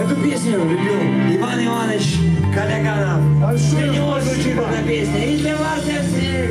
Эту песню любил Иван Иванович Каляканов. Для него звучит эта песня. И для вас, для всех.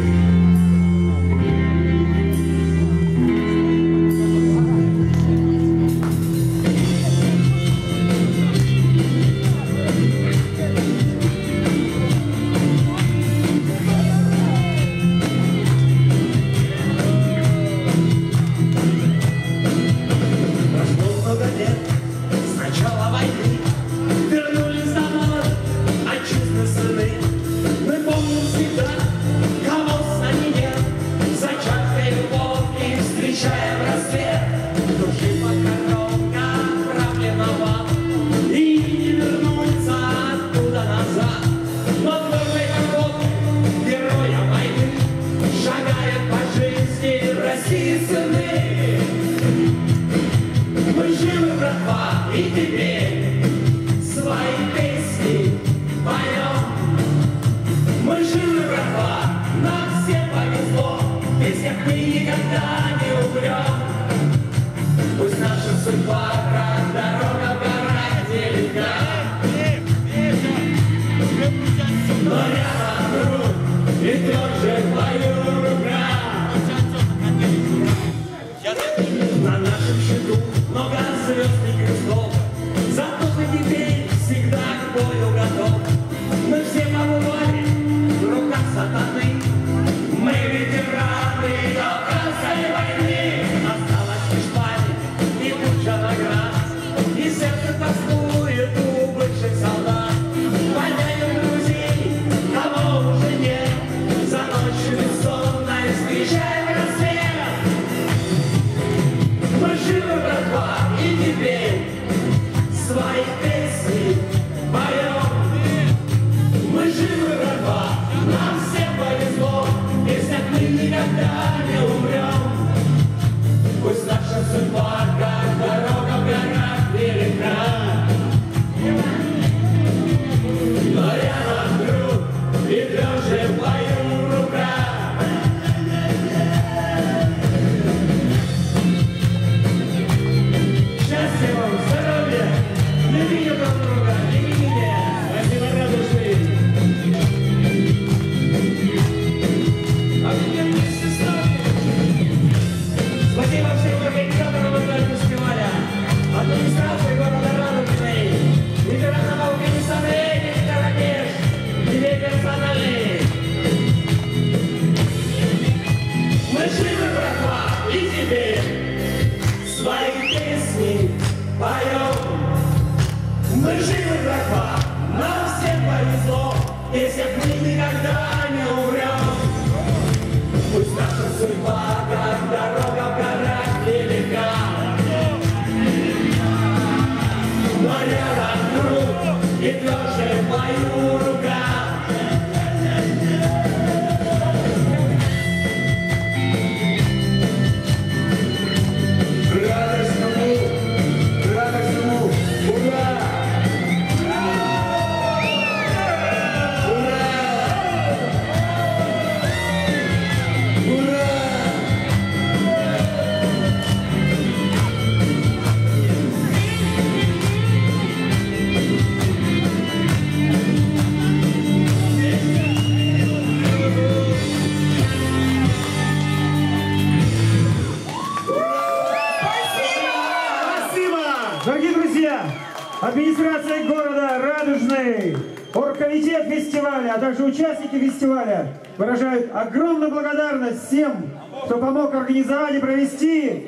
Администрация города Радужный, оргкомитет фестиваля, а также участники фестиваля выражают огромную благодарность всем, кто помог организовать и провести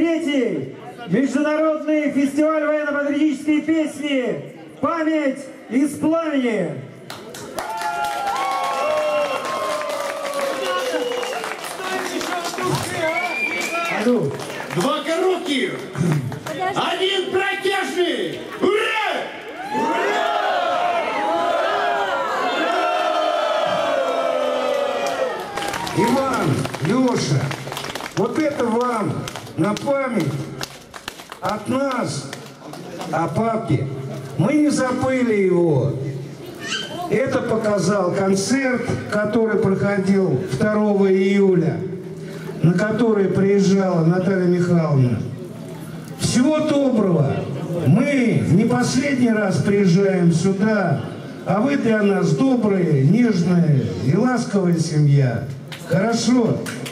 3-й международный фестиваль военно-патриотической песни «Память из пламени». Два коротких, один протяжный. Ура! Иван, Леша, вот это вам на память от нас о папе. Мы не забыли его. Это показал концерт, который проходил 2 июля, на который приезжала Наталья Михайловна. Всего доброго. Мы не последний раз приезжаем сюда, а вы для нас добрые, нежные и ласковая семья. Хорошо?